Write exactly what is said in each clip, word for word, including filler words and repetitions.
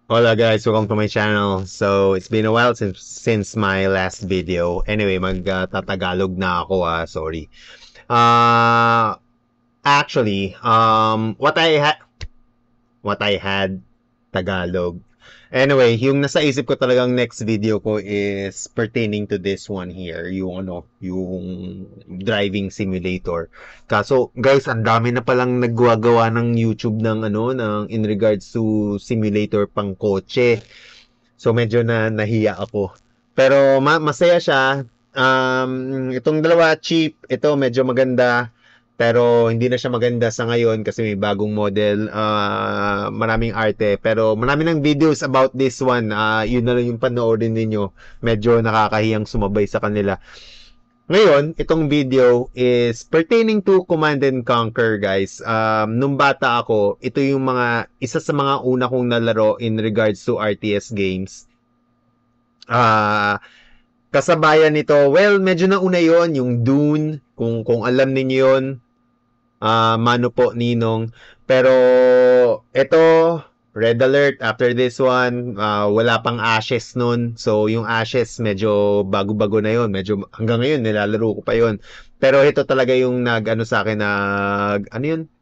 Hola guys, welcome to my channel. So, it's been a while since since my last video. Anyway, mag-tatagalog na ako ah, sorry. Uh actually, um what I had what I had Tagalog. Anyway, yung nasa isip ko talagang next video ko is pertaining to this one here, yung ano, yung driving simulator. Kaso, guys, ang dami na palang naggagawa ng YouTube ng ano, ng in regards to simulator pang kotse. So, medyo na nahiya ako. Pero ma- masaya siya. Um, itong dalawa cheap, ito medyo maganda. Pero hindi na siya maganda sa ngayon kasi may bagong model, uh, maraming arte. Pero marami ng videos about this one. Uh, yun na lang yung panoorin ninyo. Medyo nakakahiyang sumabay sa kanila. Ngayon, itong video is pertaining to Command and Conquer, guys. Um, nung bata ako, ito yung mga, isa sa mga una kong nalaro in regards to R T S games. Ah... Uh, kasabayan nito, well, medyo nauna yon yung Dune, kung, kung alam ninyo yon. Uh, mano po, Ninong. Pero, ito, Red Alert, after this one, uh, wala pang Ashes nun. So, yung Ashes, medyo bago-bago na yon. Medyo, hanggang ngayon, nilalaro ko pa yon. Pero, ito talaga yung nag, ano sa akin, nag, ano yun?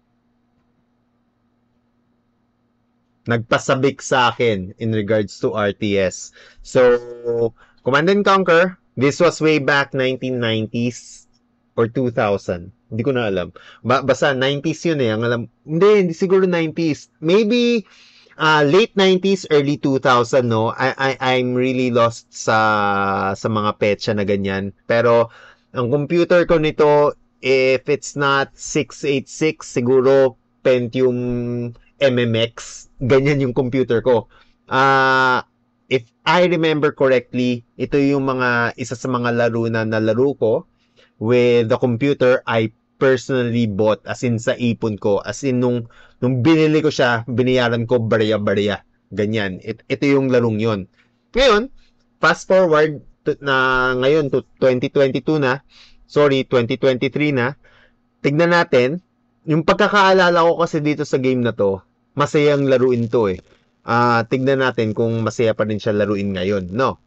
Nagpasabik sa akin in regards to R T S. So, Command and Conquer, this was way back nineteen nineties or two thousand. Hindi ko na alam. Ba basta nineties yun eh. Ang alam, hindi, hindi siguro nineties. Maybe uh, late nineties, early two thousand, no? I, I, I'm really lost sa, sa mga petsa na ganyan. Pero, ang computer ko nito, if it's not six eighty-six, siguro Pentium M M X. Ganyan yung computer ko. Ah... Uh, if I remember correctly, ito yung mga isa sa mga laro na nalaro ko with the computer I personally bought, as in sa ipon ko, as in nung nung binili ko siya, binayaran ko barya-barya. Ganyan. It, ito yung larong yon. Ngayon, fast forward to, na ngayon to twenty twenty-two na, sorry, twenty twenty-three na. Tignan natin, yung pagkakaalala ko kasi dito sa game na to, masayang laruin to eh. Ah, uh, tignan natin kung masaya pa rin siya laruin ngayon, no?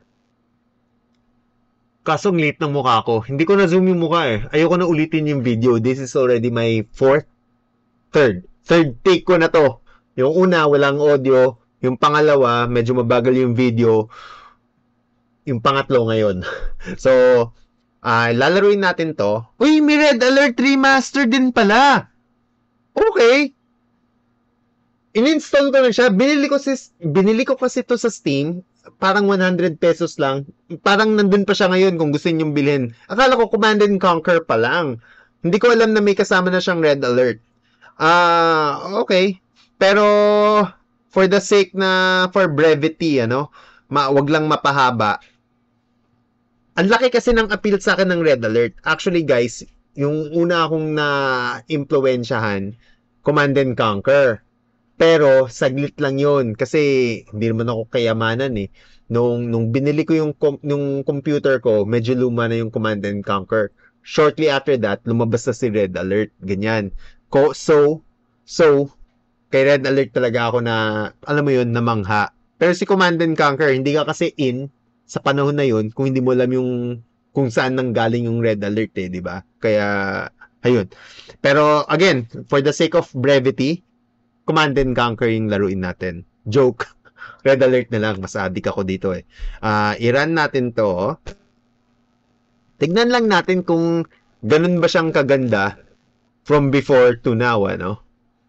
Kaso ang late ng mukha ko. Hindi ko na zoom yung mukha eh. Ayoko na ulitin yung video. This is already my fourth, third. Third take ko na to. Yung una, walang audio. Yung pangalawa, medyo mabagal yung video. Yung pangatlo ngayon. So, uh, lalaruin natin to. Uy, may Red Alert Remaster din pala. Okay. In-install ko na siya. Binili ko, si, binili ko kasi to sa Steam. Parang one hundred pesos lang. Parang nandun pa siya ngayon kung gusto niyo bilhin. Akala ko Command and Conquer pa lang. Hindi ko alam na may kasama na siyang Red Alert. Ah, uh, okay. Pero for the sake na for brevity, ano, ma wag lang mapahaba. Ang laki kasi ng appeal sa akin ng Red Alert. Actually, guys, yung una akong na-impluwensyahan, Command and Conquer. Pero, saglit lang yon kasi hindi naman ako kayamanan eh. Nung, nung binili ko yung, yung computer ko, medyo luma na yung Command and Conquer. Shortly after that, lumabas na si Red Alert. Ganyan. Ko, so, so, kay Red Alert talaga ako na, alam mo yun, namangha. Pero si Command and Conquer, hindi ka kasi in sa panahon na yun kung hindi mo alam yung kung saan nang galing yung Red Alert eh, di ba? Kaya, ayun. Pero, again, for the sake of brevity, Command and Conquer yung laruin natin. Joke. Red Alert na lang. Mas addict ako dito eh. Uh, i-run natin to. Tignan lang natin kung ganun ba siyang kaganda from before to now, ano?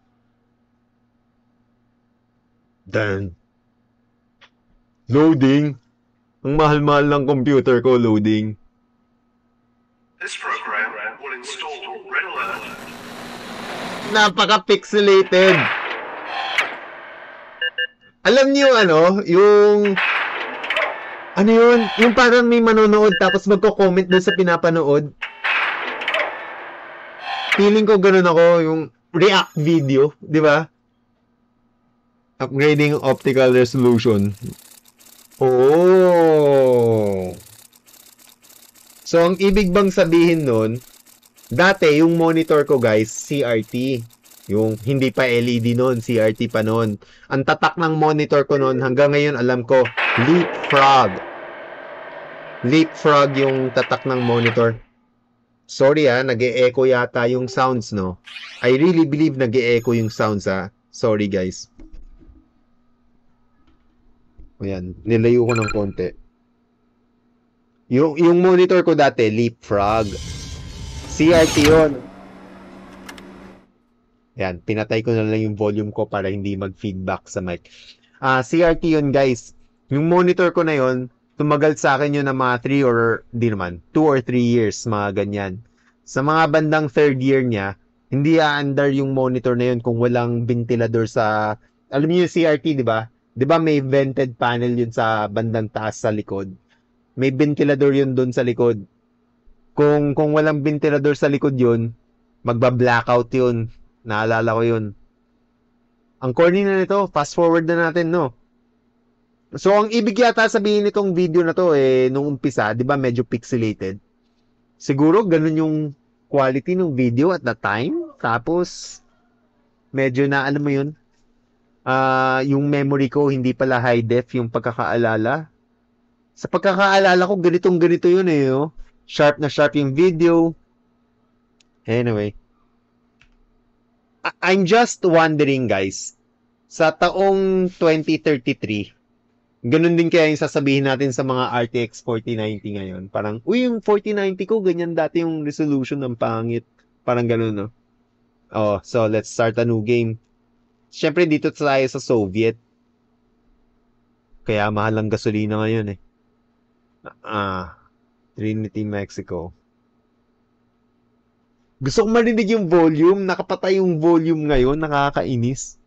Then, loading. Ang mahal-mahal ng computer ko, loading. This program will install Red Alert. Napaka-pixelated. Alam niyo ano, yung ano yun, yung parang may manonood tapos magko-comment doon sa pinapanood. Feeling ko ganun ako, yung react video, di ba? Upgrading optical resolution. Oh. So, ang ibig bang sabihin nun, dati yung monitor ko guys, C R T. Yung hindi pa L E D noon, C R T pa noon. Ang tatak ng monitor ko noon, hanggang ngayon alam ko, Leapfrog. Leapfrog yung tatak ng monitor. Sorry ah, nag-e-echo yata yung sounds, no? I really believe nag-e-echo yung sounds ah. Sorry guys. Ayan, nilayo ko ng konti. Yung, yung monitor ko dati, Leapfrog. C R T yun. Yan, pinatay ko na lang yung volume ko para hindi mag-feedback sa mic. Ah, uh, C R T yun guys. Yung monitor ko na yun, tumagal sa akin yun ng mga three or, di naman, two or three years, mga ganyan. Sa mga bandang third year niya, hindi aandar yung monitor na yun kung walang ventilador sa, alam niyo yung C R T, di ba? Di ba may vented panel yun sa bandang taas sa likod? May ventilador yun dun sa likod. Kung, kung walang ventilador sa likod yun, magba-blackout yun. Naalala ko yun. Ang corny na nito, fast forward na natin, no? So, ang ibig yata sabihin nitong video na to, eh, nung umpisa, di ba medyo pixelated? Siguro, ganun yung quality ng video at that time. Tapos, medyo na, alam mo yun, uh, yung memory ko, hindi pala high def yung pagkakaalala. Sa pagkakaalala ko, ganitong ganito yun eh, oh. Sharp na sharp yung video. Anyway. I'm just wondering, guys, sa taong twenty thirty-three, ganun din kaya yung sasabihin natin sa mga R T X forty ninety ngayon. Parang, uy, yung forty ninety ko, ganyan dati yung resolution ng pangit. Parang ganun, no? Oh, so let's start a new game. Siyempre, dito tayo sa Soviet. Kaya mahal ang gasolina ngayon, eh. Ah, Trinity, Mexico. Gusto kong marinig yung volume. Nakapatay yung volume ngayon. Nakakainis.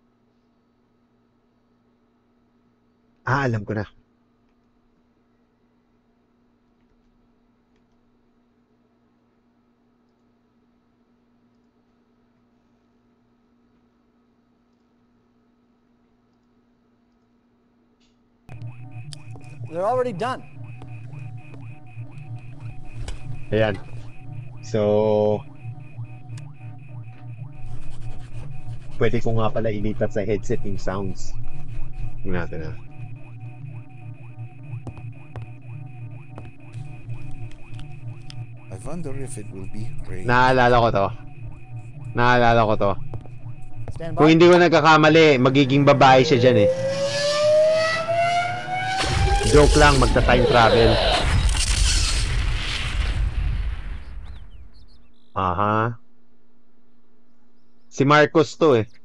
Ah, alam ko na. They're already done. Ayan. So, pwede ko nga pala ilipat sa headset yung sounds. Tingnan natin na. I wonder if it will be rain. Naalala ko to. Naalala ko to. Stand by. Kung hindi ko nagkakamali, magiging babae siya dyan eh. Joke lang, magta-time travel. Aha. Si Marcos to eh.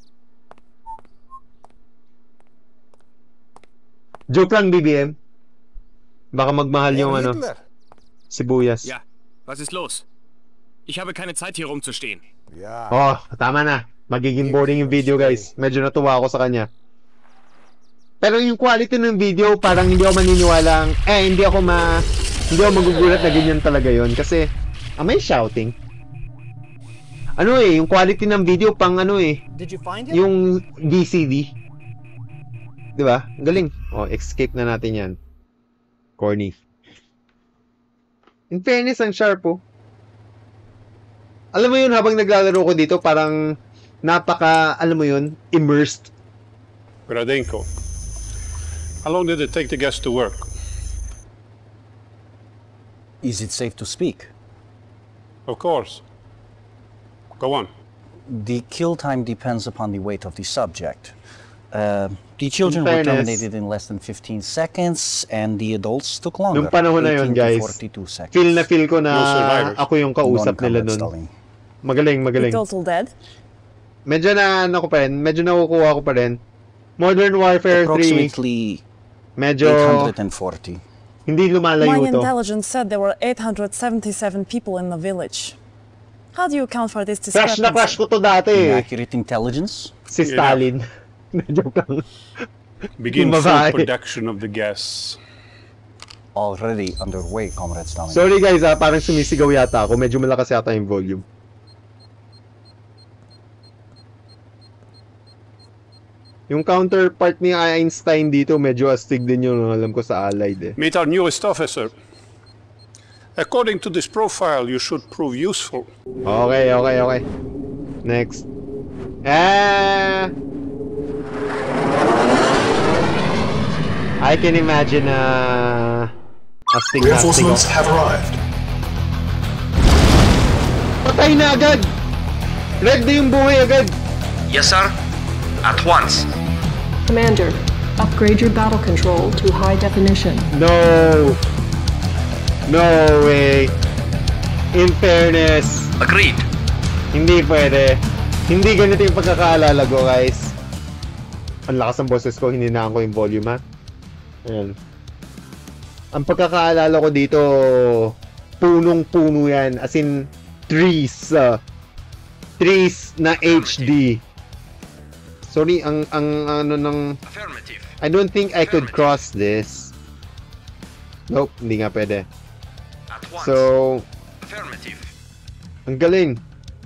Joke lang, B B M. Baka magmahal yung ano, sibuyas. Ja, was ist los? Ich habe keine Zeit hier rumzustehen. Ja. Oh, tama na. Magiging boring yung video, guys. Medyo natuwa ako sa kanya. Pero yung quality ng video, parang hindi ako maniniwalang, eh, hindi ako ma... Hindi ako magugulat na ganyan talaga yon. Kasi, am I shouting? Ano eh, yung quality ng video pang ano eh. Did you find it? Yung V C D. Diba? Galing. Oh, escape na natin yan. Corny. In fairness, ang sharp oh. Alam mo yun, habang naglalaro ko dito, parang napaka, alam mo yun, immersed. Gradenko, how long did it take the gas to work? Is it safe to speak? Of course. Go on. The kill time depends upon the weight of the subject. Uh, the children were fairness, terminated in less than fifteen seconds, and the adults took longer. Nung panahon na yun, eighteen to guys, forty-two seconds. feel na feel ko na No survivors. ako yung kausap nila Non-combat nun. stalling. Magaling, magaling. Total dead? Medyo na, ano ko pa rin, medyo nakukuha ko pa rin. Modern Warfare three, Approximately medyo eight hundred forty. hindi lumalayo My to. intelligence said there were eight hundred seventy-seven people in the village. How do you account for this Crash na crash discrepancy? ko to dati eh. Inaccurate intelligence? Si Stalin. Joke lang. Begin Yung full babae. production of the gas. Already underway, Comrade Stalin. Sorry guys ah, parang sumisigaw yata ako. Medyo malakas yata yung volume. Yung counterpart ni Einstein dito, medyo astig din yung alam ko sa Allied eh. Meet our newest officer. According to this profile, you should prove useful. Okay, okay, okay. Next. Ah, I can imagine uh, astig na astig Reinforcements ako. have arrived. Patay na agad! Red na yung buhay agad! Yes, sir. At once. Commander, upgrade your battle control to high definition. No! No way! In fairness, Agreed. hindi pwede. Hindi ganito yung pagkakaalala ko, guys. Ang lakas ng boses ko, hininaan ko yung volume, ha? Ayan. Ang pagkakaalala ko dito, punong-puno yan. As in, trees. Uh, trees na H D. Sorry, ang, ang, ano, ng... Affirmative. I don't think I could cross this. Nope, hindi nga pwede. At once. So, Affirmative. ang galing.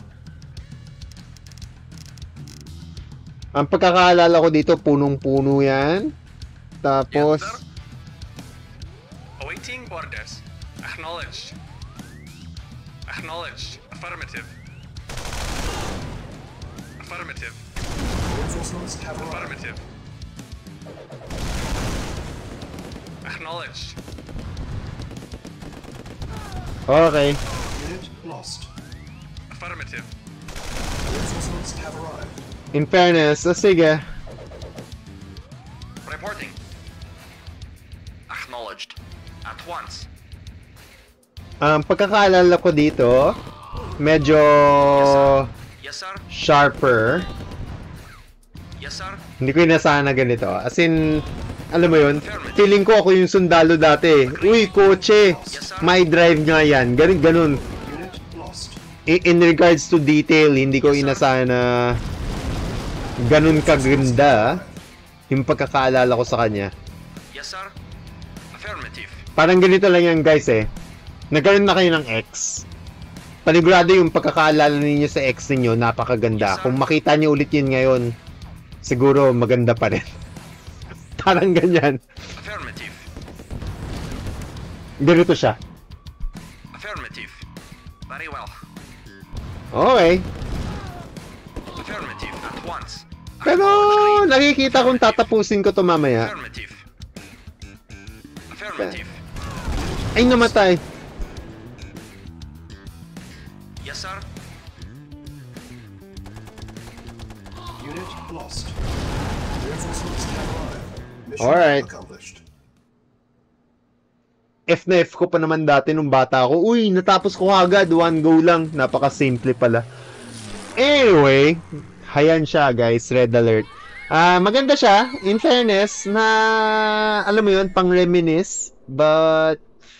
Ang pagkakaalala ko dito, punong-puno yan. Tapos, Yes, sir. Awaiting orders. Acknowledged. Acknowledged. Affirmative. Affirmative. Reinforcements have arrived. Affirmative. Acknowledged. okay. Unit lost. Affirmative. Reinforcements have arrived. In fairness, oh, sige. Reporting. Acknowledged. At once. Ang pagkakaalala ko dito, medyo Yes, sir. sharper. Yes, sir. Hindi ko inasahan na ganito. As in, alam mo yun, feeling ko ako yung sundalo dati. Uy, kotse! My drive nga yan. Ganun, ganun. Unit lost. I- in regards to detail, hindi ko inasahan na ganun kaganda yung pagkakaalala ko sa kanya. Yes, sir. Affirmative. Parang ganito lang yan, guys, eh. Nagkaroon na kayo ng ex. Panigurado yung pagkakaalala ninyo sa ex ninyo, napakaganda. Kung makita niyo ulit yun ngayon, siguro maganda pa rin. Parang ganyan. Affirmative. Ganito siya. Affirmative. Very well. Okay. Affirmative. At once. Pero nakikita kong tatapusin ko to mamaya. Affirmative. Affirmative. Ay, namatay. Yes, sir. Unit lost. Reinforcements have arrived. Mission Alright. accomplished. F na F ko pa naman dati nung bata ako. Uy, natapos ko agad. One go lang. Napaka-simple pala. Anyway, hayan siya, guys. Red alert. Ah, maganda siya. In fairness, na alam mo yun, pang-reminisce. But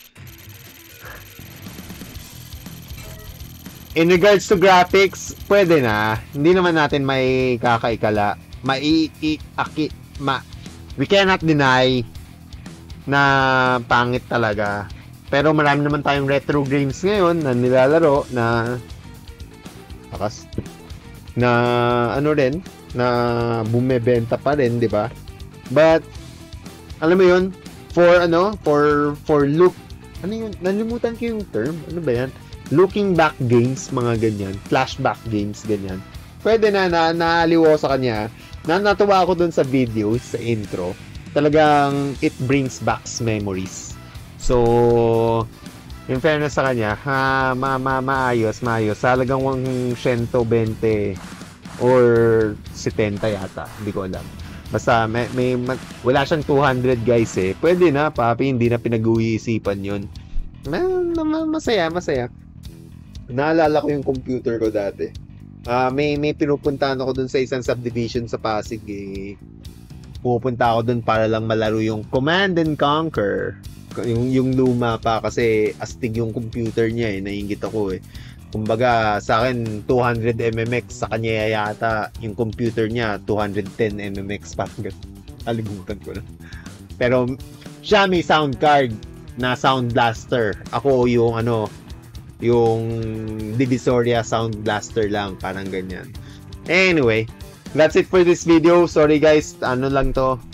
in regards to graphics, pwede na. Hindi naman natin may kakaikala. Mai i aki ma we cannot deny na pangit talaga. Pero marami naman tayong retro games ngayon na nilalaro na akas na ano rin na bumebenta pa rin, 'di ba? But alam mo 'yun, for ano, for for look ano yun, nalimutan ko yung term. Ano ba 'yan? Looking back games, mga ganyan, flashback games, ganyan. Pwede na na naaliw sa kanya. Na natuwa ako dun sa video, sa intro. Talagang it brings back memories. So, in fairness sa kanya, ha, ma, ma, maayos, maayos. Talagang one twenty or seventy yata. Hindi ko alam. Basta, may, may, wala siyang two hundred guys eh. Pwede na, papi, hindi na pinag-uisipan yun. Masaya, masaya. Naalala ko yung computer ko dati. Ah, uh, may may pinupuntahan ako dun sa isang subdivision sa Pasig eh. Pupunta ako dun para lang malaro yung Command and Conquer. Yung yung luma pa kasi astig yung computer niya eh, naiingit ako eh. Kumbaga sa akin two hundred millimeters sa kanya yata, yung computer niya two hundred ten millimeters pa. Kalimutan ko na. Pero siya may sound card na Sound Blaster. Ako yung ano, yung Divisoria Sound Blaster lang, parang ganyan. Anyway, that's it for this video. Sorry guys, ano lang to.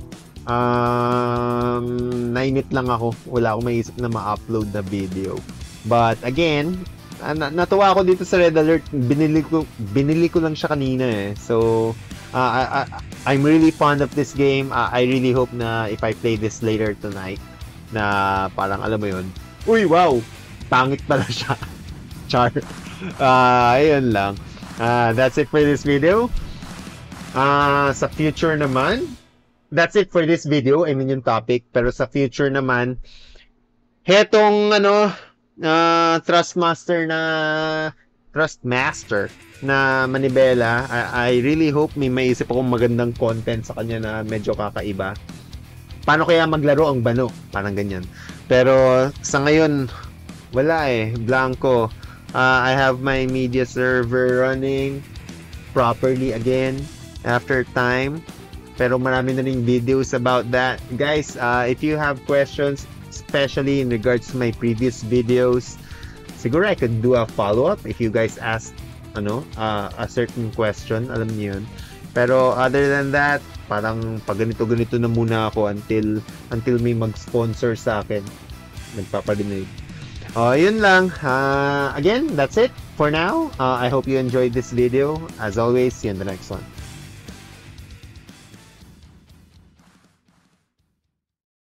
Um, nainit lang ako. Wala akong maisip na ma-upload na video. But again, ah, na- natuwa ako dito sa Red Alert. Binili ko, binili ko lang siya kanina eh. So, uh, I, I, I'm really fond of this game. Uh, I really hope na if I play this later tonight, na parang alam mo yun, uy, wow! Pangit pala siya. Char. Uh, ayun lang. Uh, that's it for this video. Uh, sa future naman, that's it for this video. I mean yung topic. Pero sa future naman, hetong ano, uh, Trustmaster na Trustmaster na Manibela, I, I really hope may maisip akong magandang content sa kanya na medyo kakaiba. Paano kaya maglaro ang Bano? Parang ganyan. Pero sa ngayon, wala eh. Blanco. Uh, I have my media server running properly again after time. Pero marami na ring videos about that. Guys, uh, if you have questions, especially in regards to my previous videos, siguro I could do a follow-up if you guys ask ano, uh, a certain question. Alam niyo yun. Pero other than that, parang pag ganito-ganito na muna ako until until may mag-sponsor sa akin. Nagpaparinig. Oh, yun lang. Uh, again, that's it for now. Uh, I hope you enjoyed this video. As always, see you in the next one.